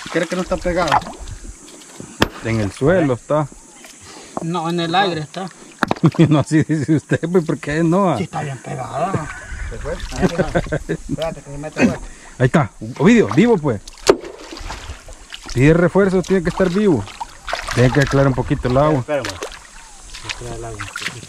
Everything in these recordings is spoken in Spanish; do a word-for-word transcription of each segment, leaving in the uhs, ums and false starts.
¿Cree que no está pegado? En el suelo está. No, en el aire está. No, así dice usted, pues, ¿por qué no? Sí, está bien pegada. ¿Se fue? Espérate que se mete vuelta. Ahí está, Ovidio, vivo pues. Pide refuerzo, tiene que estar vivo. Tiene que aclarar un poquito el agua. Espérame. Aclarar el agua un poquito.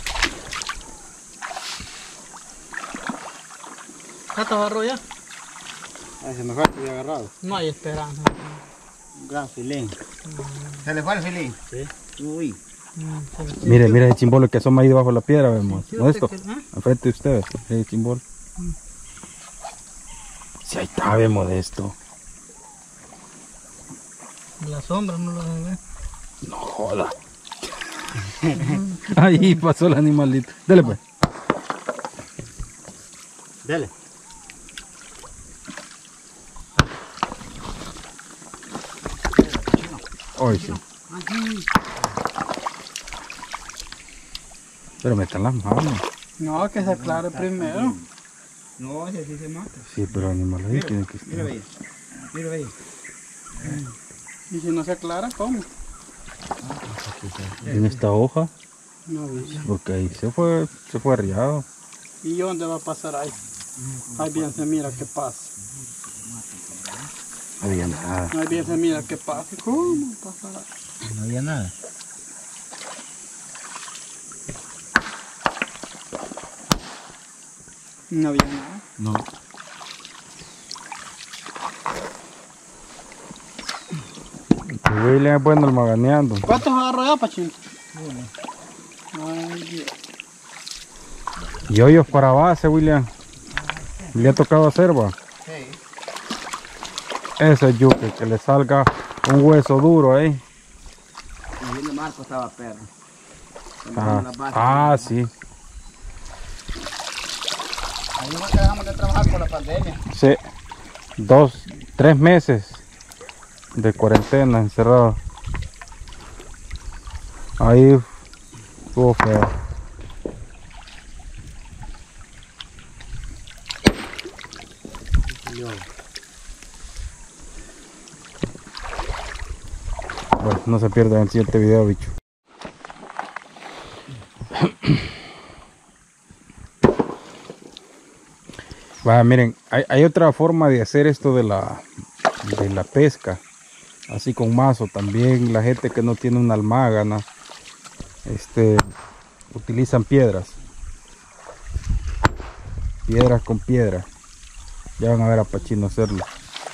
¿Ya te agarró ya? Ahí se me fue, estoy agarrado. No hay esperanza. Un gran filín. Mm. ¿Se le fue el filín? Sí. Uy. Mm, sí, sí, Mire, sí. mire el chimbolo que asoma ahí debajo de la piedra, vemos. Sí, ¿No esto? usted que- ¿eh? Enfrente de ustedes, el chimbolo. Mm. Sí, ahí está, vemos de esto. La sombra no lo debe ver. No joda. Ahí pasó el animalito. Dale pues. Dale. Hoy sí. Pero metan las manos. No, que se aclare primero. No, ese sí se mata. Sí, pero el animal ahí tiene que Mira, estar. ve. Mira, ve. Y si no se aclara, ¿cómo? En esta hoja, No, bicho. porque ahí se fue, se fue arriado. ¿Y dónde va a pasar ahí? Ahí bien se mira qué pasa. No había nada. Ahí bien se mira qué pasa. ¿Cómo pasará? No había nada. No había nada. No. William es bueno el maganeando. ¿Cuántos agarró ya, Pachín? Ay, Dios. Y hoyos para base, William. ¿Le ha tocado hacer, va? Sí. Ese es yuque, que le salga un hueso duro ahí. Ahí en el marco estaba perro. Ah, ah, sí. Ahí no dejamos de trabajar por la pandemia. Sí. Dos, tres meses de cuarentena encerrado. Ahí estuvo feo. Bueno, no se pierdan el siguiente video, bicho. Va, miren, hay, hay otra forma de hacer esto de la, de la pesca, así con mazo. También la gente que no tiene una almágana, este, utilizan piedras, piedras con piedra. Ya van a ver a Pachino hacerlo.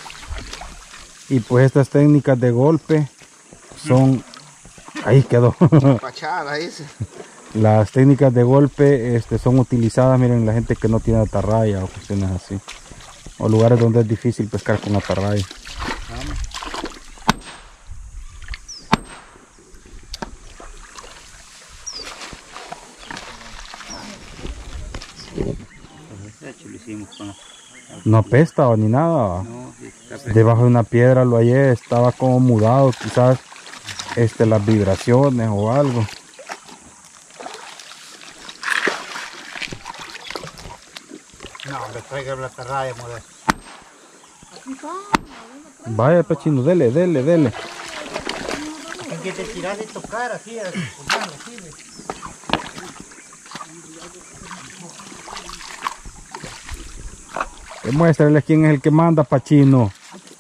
Y pues estas técnicas de golpe son, ahí quedó. Pachada, ese. Las técnicas de golpe este, son utilizadas, miren, la gente que no tiene atarraya o cuestiones así. O lugares donde es difícil pescar con atarraya. Lo hicimos con... No apesta ni nada. No, sí, está Debajo de una piedra lo hallé, estaba como mudado, quizás este, las vibraciones o algo. No, me traiga la tarraya, moder. Vaya Pachino, dele, dele, dele. Hay que te tiras de tocar así, así, así, ¿ves? Demuéstrale quién es el que manda, Pachino.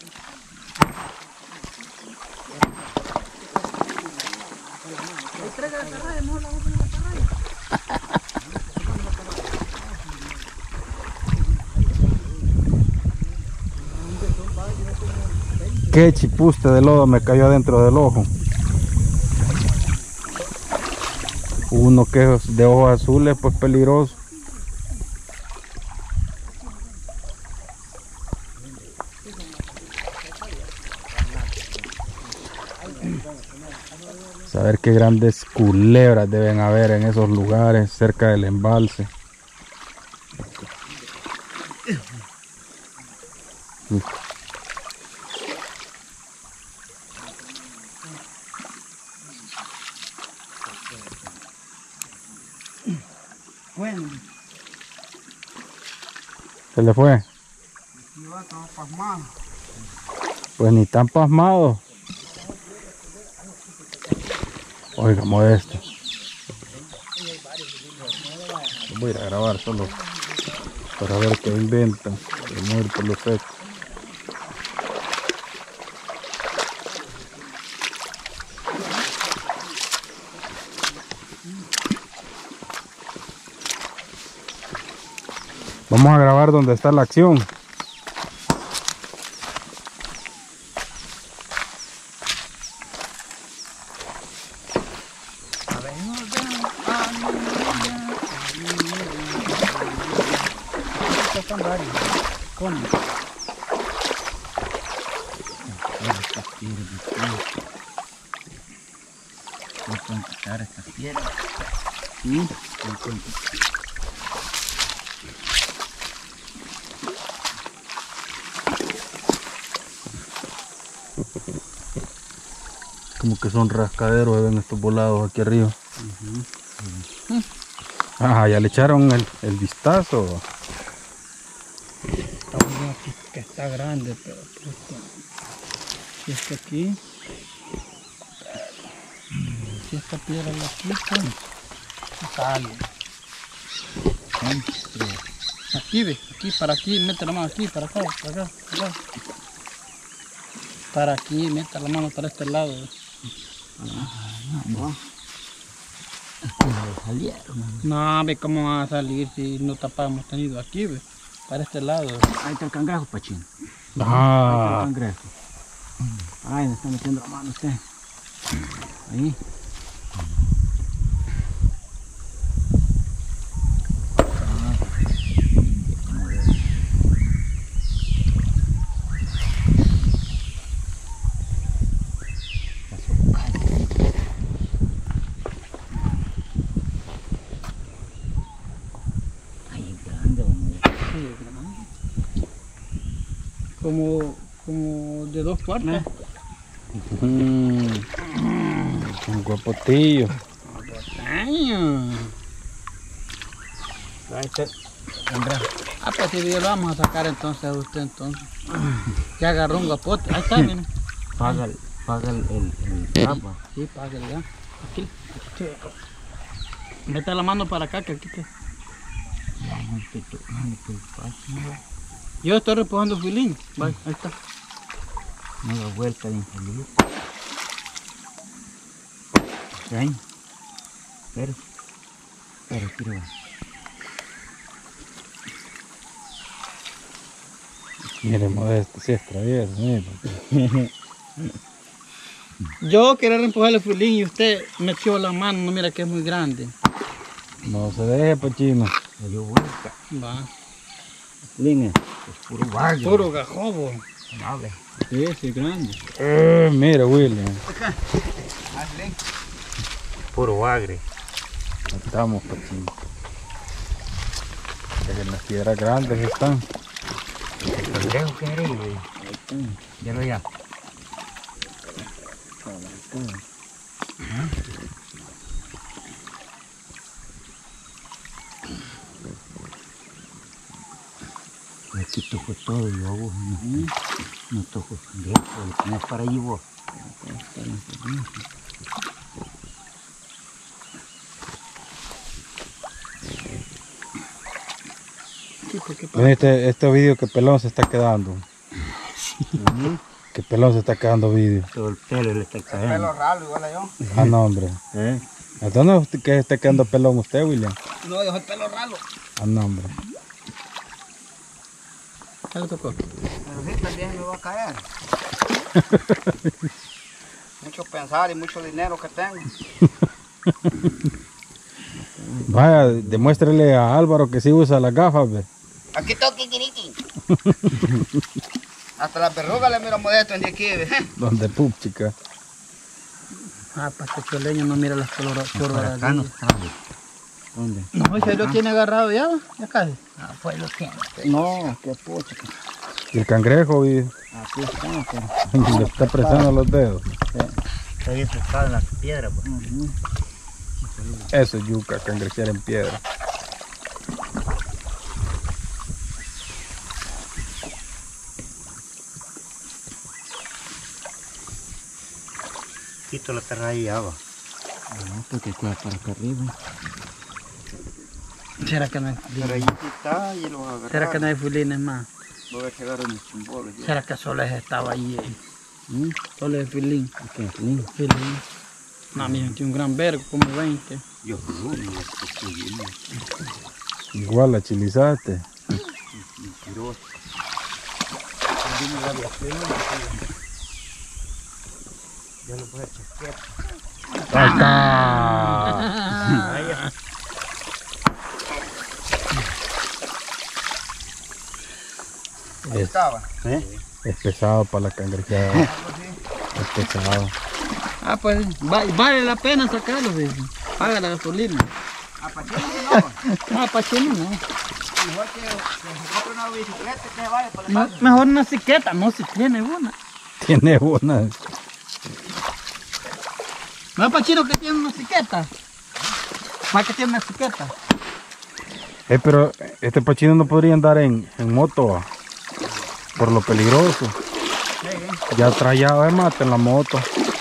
Qué chipuste de lodo me cayó adentro del ojo. Uno que es de ojos azules, pues peligroso. Saber qué grandes culebras deben haber en esos lugares cerca del embalse. Uf. Bueno, Se le fue. yo estaba pasmado. Pues ni tan pasmados. Oiga, Modesto. Voy a ir a grabar solo para ver qué inventan. El muerto lo seco. Vamos a grabar donde está la acción. Voy a quitar esta piedra. Sí, Como que son rascaderos, ven estos volados aquí arriba. Uh-huh. Ah, ya le echaron el, el vistazo. Que está grande, pero si está aquí, si esta piedra la quitan, sale. Aquí ve, aquí, para aquí, mete la mano aquí, para acá, para acá, para acá. Para aquí, mete la mano para este lado. Ah, no, no, ve cómo va a salir si no tapamos tenido aquí, ve. Para este lado. Ahí está el cangrejo, Pachín. Ah. Ahí está el cangrejo. Ahí me está metiendo la mano usted. Ahí. Como, como de dos cuartos. Mm. Un guapotillo. Ahí está el cangrejo. Ah, pues si lo vamos a sacar entonces a usted entonces. Ya agarró un guapote. Ahí está, miren. Paga el, paga el, el, el agua. Sí, págale ya. Aquí, aquí. Meta la mano para acá que aquí que. Yo estoy repujando filín. Vale, ahí está. No da vuelta de infeliz. Ahí. Pero. Pero quiero. Mire, Modesto, si es travieso, mire. Yo quería empujar el filín y usted metió la mano, no mira que es muy grande. No se deje, Pachino. Me dio vuelta. Va. Línea. Es puro barrio. Puro gajobo. Amable. Sí, sí, grande. Eh, mira, William. Puro bagre. Ahí estamos, Pachino. En las piedras grandes están. El cangrejo que eres, güey. Ahí está. Ya lo ya. Aquí toco todo yo vos, no, no toco el cangrejo, lo pones para allí vos. Sí, porque Mira este, este vídeo que pelón se está quedando. Uh-huh. Que pelón se está quedando vídeo. Todo el pelo le está cayendo. pelo ralo igual a yo. Ah, no, hombre. ¿Eh? ¿A dónde es que está quedando pelón usted, William? No, yo soy pelo ralo. Ah, no, hombre. ¿Qué le tocó? Pero sí, también me va a caer. Mucho pensar y mucho dinero que tengo. Vaya, demuéstrele a Álvaro que sí usa las gafas, ve. Aquí está Kikiriki. Hasta la verruga le miro Modesto en de aquí, ¿ve? Donde pup, chica. Ah, para que choleño no mira las coloradas. Por acá no está, güey. ¿Dónde? No, ya lo tiene agarrado ya, ya casi. Ah, pues lo tiene. No, qué pucha. Y el cangrejo, vi, Aquí está, pero... le está prestando los dedos. Está bien pescado en las piedras, pues. Uh-huh. Eso es yuca, cangrejear en piedra. quito la terra ahí abajo. No, porque queda para acá arriba. ¿Será que no hay Pero ahí fulines? está y lo agarraron. ¿Será que no hay fulines más? Voy a quedar en el chimbolo. ¿Será que solo ese estaba ahí? Eh? ¿Mm? Solo ese filín. ¿Qué? ¿Sí? Filín. No, mi gente, un gran vergo, como veinte. Yo no, no, estoy bien. Igual la chilizate. Mentiroso. Ya lo puedo chequear. ¡Ahí está! Ahí estaba. ¿Eh? Es pesado para la cangrejeada. Es pesado. Ah, pues va- vale la pena sacarlo, dice. Paga la gasolina. A Pachino no. Ah, pa' chino, no. Igual que, que se compre una bicicleta que se vaya para la Me- casa. Mejor una siqueta, no si tiene una. Tiene una. No es pa' chino que tiene una siqueta. Más que tiene una siqueta. Eh, pero este pachino no podría andar en, en moto ah, por lo peligroso. Ya traía de mate en la moto.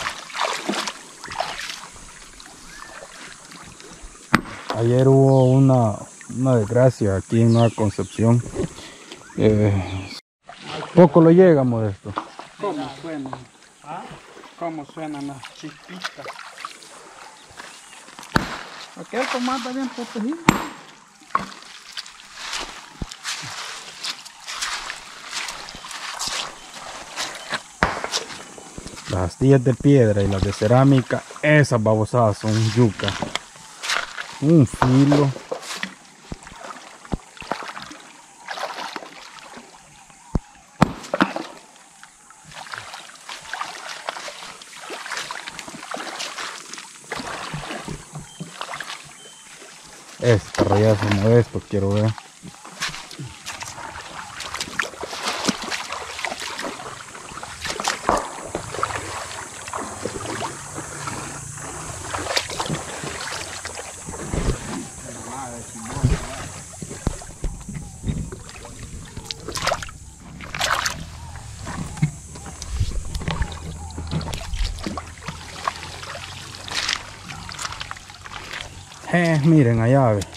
Ayer hubo una, una desgracia aquí en Nueva Concepción. Eh, poco lo llega, Modesto. ¿Cómo suenan? ¿Cómo suenan las chispitas? Aquel tomate está bien protegido. Las astillas de piedra y las de cerámica, esas babosadas son yuca. Un filo. Este rayazo Modesto quiero ver. Eh, miren allá, ve.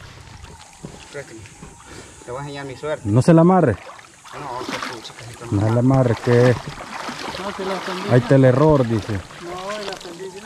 Te voy a enseñar mi suerte. No se la amarre. No, que pucha, que se está No se la amarre, que No, si la tendí. ahí está el error, dice. No, la tendí bien.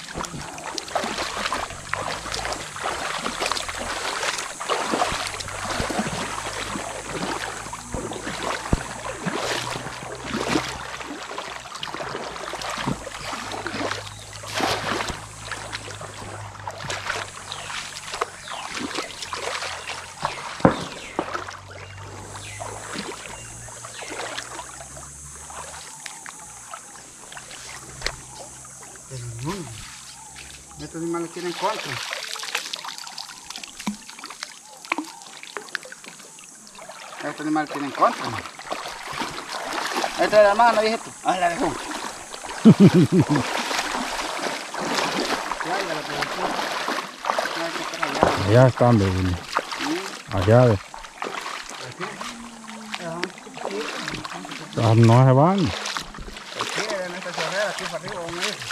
Pero no, estos animales tienen contra. Estos animales tienen contra. Esta es la mano, viejito. Ah, la dejó. Allá están, ve. Vini. Allá, ve. Ah, no se van. Aquí, en esta chorrera, aquí para arriba, vamos a ir.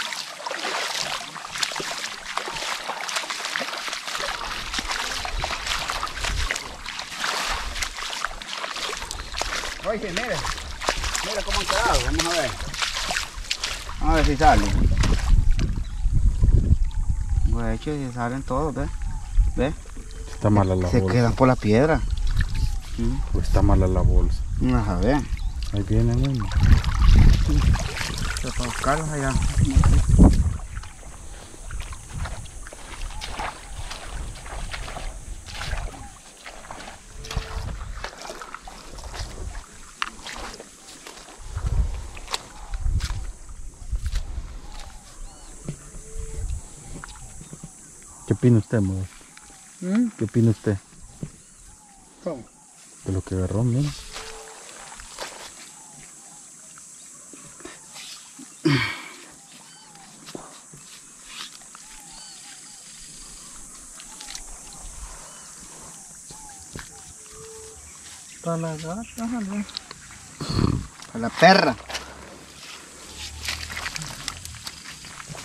Oye, mire, mire cómo han quedado, vamos a ver. Vamos a ver si salen. Bueno, de hecho, si salen todos, ¿ves? ¿Ves? Está mala la Se bolsa. quedan por la piedra. O está mala la bolsa. Vamos a ver. Ahí vienen uno. Para buscarlos allá. ¿Qué opina usted, Modesto? ¿Mm? ¿Qué opina usted ¿Cómo? de lo que agarró? Mira. Para la gata, ¿no? A la perra.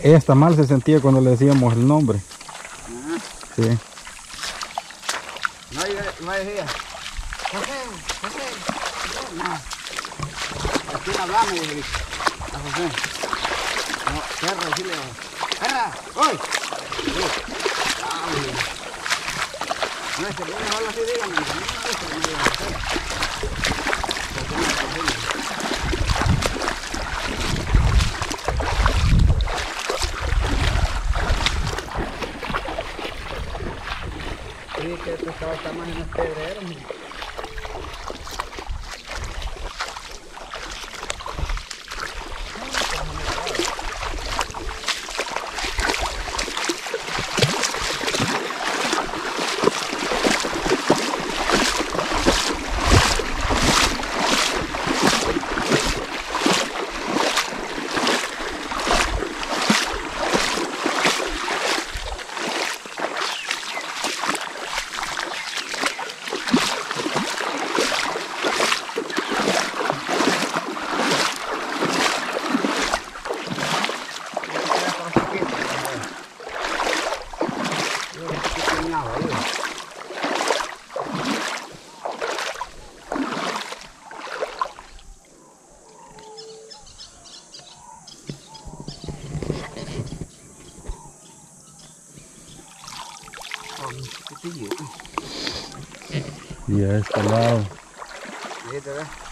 ella hasta mal se sentía cuando le decíamos el nombre. Ajá. Sí. No, yo, yo decía, José, José, José, no. ¿A quién hablamos? Le dije, a José. No, perra, decirle, perra, ¡uy! No, es que yo mejor así, dígame, no es que me digan, perra. Porque no es posible. Sí, que el pescado está más en los pedreros. Y a este lado. Ahí te ves.